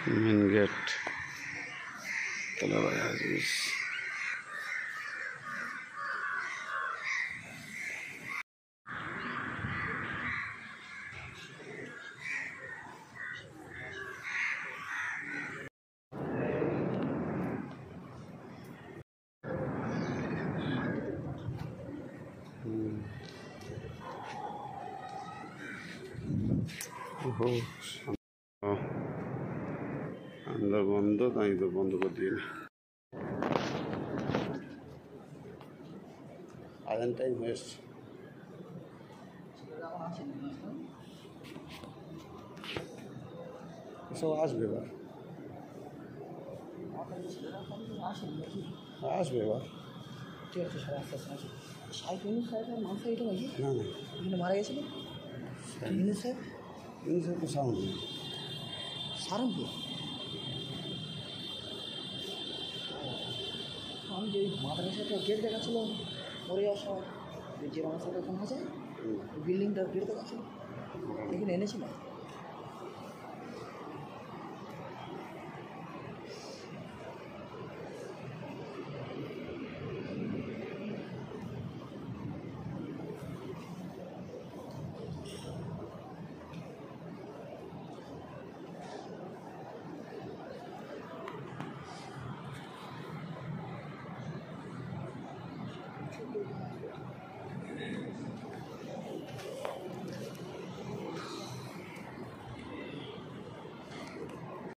Main gate তলাবাই Aziz. अंदर बंद कहीं तो बंद कर दिए। आधन टाइम वेस्ट सब आसबे आसबे মারা গেছিল তো সাউন্ড সারঙ্গপুর। আমি যে মাথার সাথে গেট দেখাচ্ছিল মরে যাওয়ার সময় যে আমার সাথে ওখানে আছে বিল্ডিংটার গেট দেখাচ্ছিল এখানে এনেছিলাম।